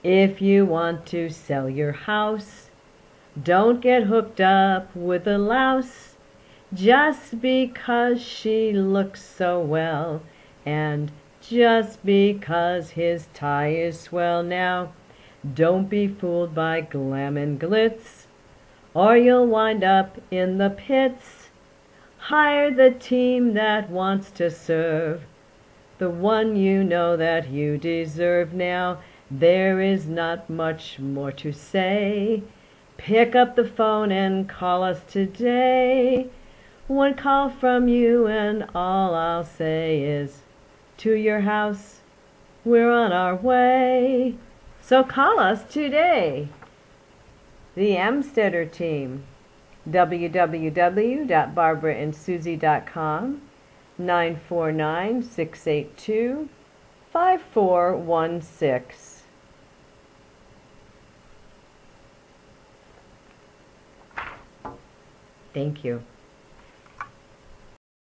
If you want to sell your house, don't get hooked up with a louse just because she looks so well, and just because his tie is swell. Now, don't be fooled by glam and glitz, or you'll wind up in the pits. Hire the team that wants to serve the one you know that you deserve. Now, there is not much more to say. Pick up the phone and call us today. One call from you and all I'll say is, to your house, we're on our way. So call us today. The Amstadter team, www.barbaraandsusie.com, 949-682-5416. Thank you.